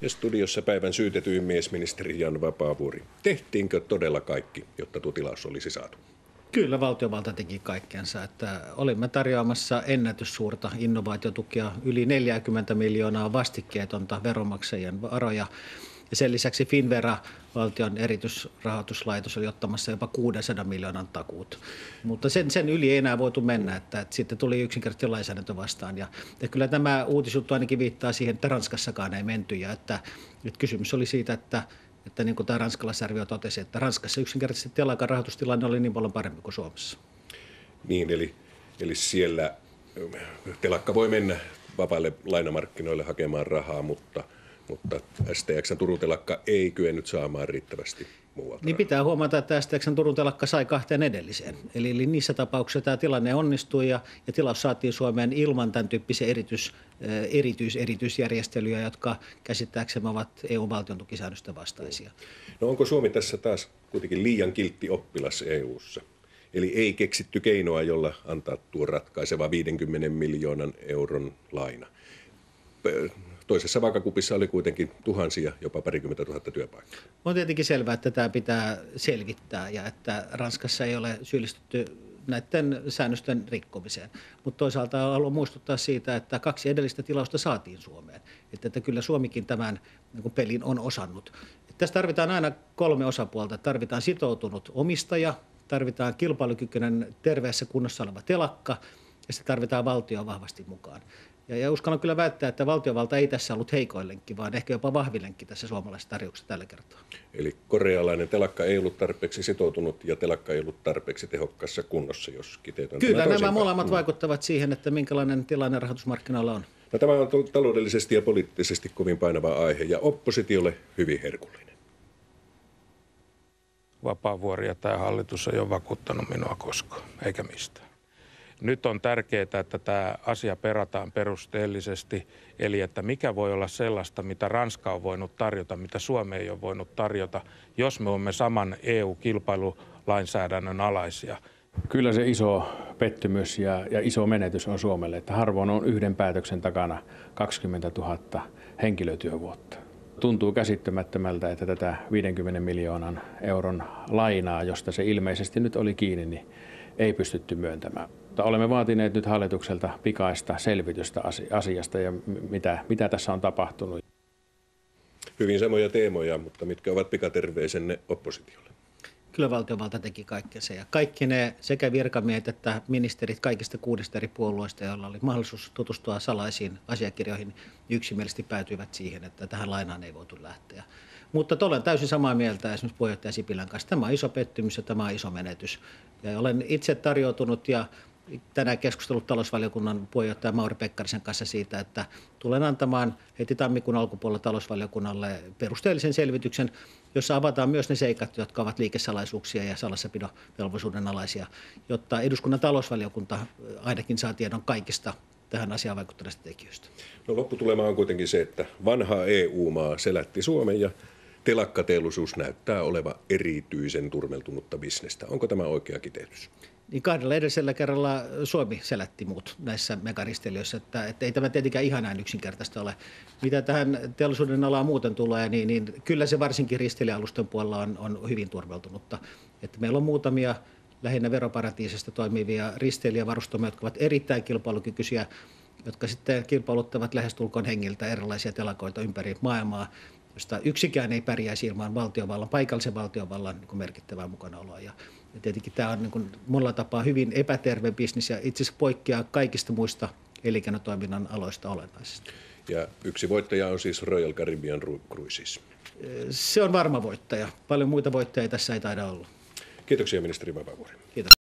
Ja studiossa päivän syytetyin miesministeri Jan Vapaavuori. Tehtiinkö todella kaikki, jotta tuo tilaus olisi saatu? Kyllä valtiovalta teki kaikkensa, että olimme tarjoamassa ennätyssuurta innovaatiotukea, yli 40 miljoonaa vastikkeetonta veronmaksajien varoja. Ja sen lisäksi Finnvera, valtion erityisrahoituslaitos, oli ottamassa jopa 600 miljoonan takuut. Mutta sen yli ei enää voitu mennä, että sitten tuli yksinkertaisesti lainsäädäntö vastaan. Ja kyllä tämä uutisjuttu ainakin viittaa siihen, että Ranskassakaan ei menty. Ja että kysymys oli siitä, että niin kuin tämä ranskalaisarvio totesi, että Ranskassa yksinkertaisesti telakan rahoitustilanne oli niin paljon parempi kuin Suomessa. Niin, eli siellä telakka voi mennä vapaille lainamarkkinoille hakemaan rahaa, mutta STX:n Turun telakka ei kyennyt saamaan riittävästi muualta. Niin pitää huomata, että STX:n Turun telakka sai 2 edelliseen. Eli niissä tapauksissa tämä tilanne onnistui ja tilaus saatiin Suomeen ilman tämän tyyppisiä erityisjärjestelyjä, jotka käsittääksemme ovat EU-valtiontukisäännösten vastaisia. No onko Suomi tässä taas kuitenkin liian kiltti oppilas EU:ssa? Eli ei keksitty keinoa, jolla antaa tuo ratkaiseva 50 miljoonan euron laina. Toisessa vaakakupissa oli kuitenkin tuhansia, jopa 20 000 työpaikkaa. On tietenkin selvää, että tämä pitää selvittää ja että Ranskassa ei ole syyllistytty näiden säännösten rikkomiseen. Mutta toisaalta haluan muistuttaa siitä, että 2 edellistä tilausta saatiin Suomeen. Että kyllä Suomikin tämän pelin on osannut. Tässä tarvitaan aina 3 osapuolta. Tarvitaan sitoutunut omistaja, tarvitaan kilpailukykyinen terveessä kunnossa oleva telakka ja sitten tarvitaan valtio vahvasti mukaan. Ja uskallan kyllä väittää, että valtiovalta ei tässä ollut heikoin lenkki, vaan ehkä jopa vahvin lenkki tässä suomalaisessa tarjouksessa tällä kertaa. Eli korealainen telakka ei ollut tarpeeksi sitoutunut ja telakka ei ollut tarpeeksi tehokkaassa kunnossa, jos kiteytän. Kyllä nämä molemmat vaikuttavat siihen, että minkälainen tilanne rahoitusmarkkinoilla on. No, tämä on taloudellisesti ja poliittisesti kovin painava aihe ja oppositiolle hyvin herkullinen. Vapaavuori ja tämä hallitus ei ole vakuuttanut minua koskaan, eikä mistään. Nyt on tärkeää, että tämä asia perataan perusteellisesti, eli että mikä voi olla sellaista, mitä Ranska on voinut tarjota, mitä Suomi ei ole voinut tarjota, jos me olemme saman EU-kilpailulainsäädännön alaisia. Kyllä se iso pettymys ja iso menetys on Suomelle, että harvoin on yhden päätöksen takana 20 000 henkilötyövuotta. Tuntuu käsittämättömältä, että tätä 50 miljoonan euron lainaa, josta se ilmeisesti nyt oli kiinni, niin ei pystytty myöntämään. Mutta olemme vaatineet nyt hallitukselta pikaista selvitystä asiasta ja mitä tässä on tapahtunut. Hyvin samoja teemoja, mutta mitkä ovat pikaterveisenne oppositiolle? Kyllä valtiovalta teki kaikkensa ja kaikki ne sekä virkamiehet että ministerit kaikista 6 eri puolueista, joilla oli mahdollisuus tutustua salaisiin asiakirjoihin, yksimielisesti päätyivät siihen, että tähän lainaan ei voitu lähteä. Mutta olen täysin samaa mieltä esimerkiksi puheenjohtaja Sipilän kanssa. Tämä on iso pettymys ja tämä on iso menetys. Ja olen itse tarjoutunut ja tänään keskustellut talousvaliokunnan puheenjohtaja Mauri Pekkarisen kanssa siitä, että tulen antamaan heti tammikuun alkupuolella talousvaliokunnalle perusteellisen selvityksen, jossa avataan myös ne seikat, jotka ovat liikesalaisuuksia ja salassapitovelvollisuuden alaisia, jotta eduskunnan talousvaliokunta ainakin saa tiedon kaikista tähän asiaan vaikuttaneista tekijöistä. No, lopputulema on kuitenkin se, että vanha EU-maa selätti Suomen ja telakkateollisuus näyttää oleva erityisen turmeltunutta bisnestä. Onko tämä oikea kiteytys? Niin 2 edellisellä kerralla Suomi selätti muut näissä megaristeliöissä, että ei tämä tietenkään ihan näin yksinkertaista ole. Mitä tähän teollisuuden alaan muuten tulee, niin kyllä se varsinkin risteilijäalusten puolella on hyvin turmeltunutta. Että meillä on muutamia lähinnä veroparatiisista toimivia risteilijävarustamia, jotka ovat erittäin kilpailukykyisiä, jotka sitten kilpailuttavat lähestulkoon hengiltä erilaisia telakoita ympäri maailmaa, josta yksikään ei pärjäisi ilman paikallisen valtiovallan niin merkittävää mukanaoloa. Ja tietenkin tämä on niin monella tapaa hyvin epäterve bisnis ja itse asiassa poikkeaa kaikista muista elinkeinotoiminnan aloista olennaisesti. Ja yksi voittaja on siis Royal Caribbean Cruises. Se on varma voittaja. Paljon muita voittajia tässä ei taida olla. Kiitoksia ministeri Vapaavuori. Kiitos.